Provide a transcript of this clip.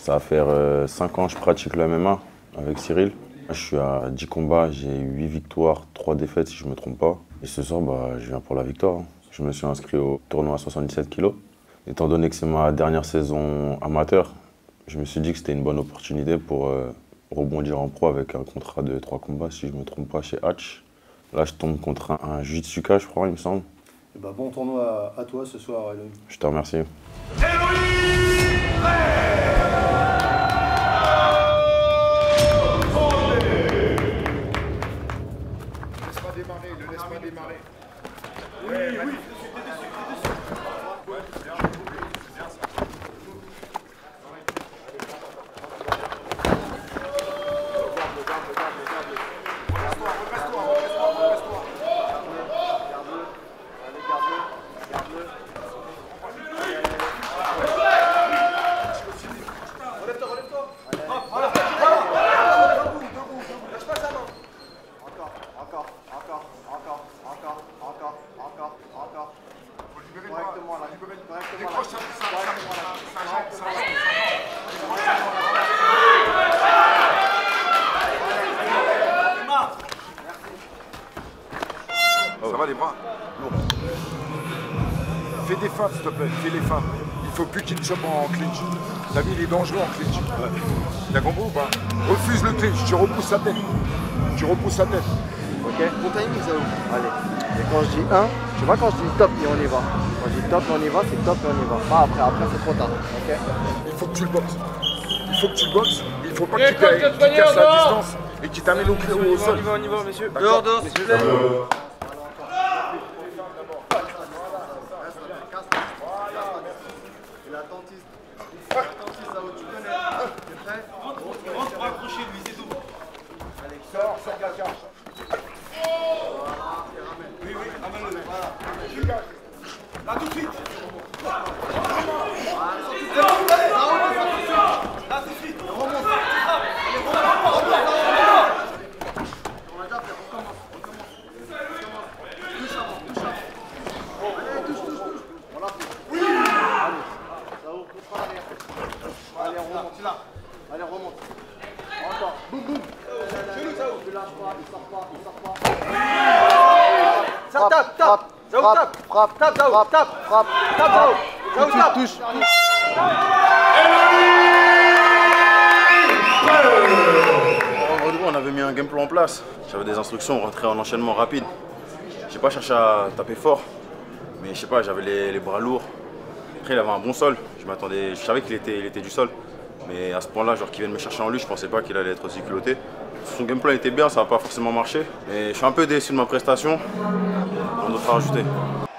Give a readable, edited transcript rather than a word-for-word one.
Ça va faire 5 ans que je pratique le MMA avec Cyril. Je suis à 10 combats, j'ai 8 victoires, 3 défaites si je ne me trompe pas. Et ce soir, je viens pour la victoire. Je me suis inscrit au tournoi à 77 kg. Étant donné que c'est ma dernière saison amateur, je me suis dit que c'était une bonne opportunité pour rebondir en pro avec un contrat de 3 combats, si je ne me trompe pas, chez Hatch. Là, je tombe contre un Jiu-Jitsuka, je crois, il me semble. Bon tournoi à toi ce soir, Elohim. Je te remercie. Laisse-moi démarrer, ne laisse pas démarrer. Oui. Ça va les bras? Lourd. Fais des feintes s'il te plaît, fais les feintes. Il faut plus qu'il te chope en clinch. T'as vu, il est dangereux en clinch. Ouais. T'as compris ou pas? Refuse le clinch, tu repousses sa tête. Tu repousses sa tête. Ok. Bon timing ça ouvre. Allez. Et quand je dis 1, tu vois quand je dis top et on y va. Quand je dis top et on y va, c'est top et on y va. Pas après c'est trop tard. Ok. Il faut que tu le boxes. Il faut que tu le boxes. Il faut pas que tu casses la distance et qu'il t'amène au sol. On y va, messieurs. Dehors, s'il vous plaît. Rentre pour accrocher lui, c'est tout. Allez, sors de la cage. Oui, ramène-le. Là tout de suite. Là tout de suite. Remonte. Allez, remonte. Encore. Boum, boum. Chez nous, Saoud. Il lâche pas, il sort pas. Ça tape. Saoud, tape. Frappe, tape, Saoud, tape. Frappe, tape, Saoud. Saoud, tape. Touche. On avait mis un game plan en place. J'avais des instructions, on rentrait en enchaînement rapide. J'ai pas cherché à taper fort, mais je sais pas, j'avais les bras lourds. Après, il avait un bon sol. Je savais qu'il était du sol. Mais à ce point-là, genre qu'il vienne me chercher en lutte, je pensais pas qu'il allait être aussi culotté. Son game plan était bien, ça n'a pas forcément marché. Mais je suis un peu déçu de ma prestation. On doit rajouter.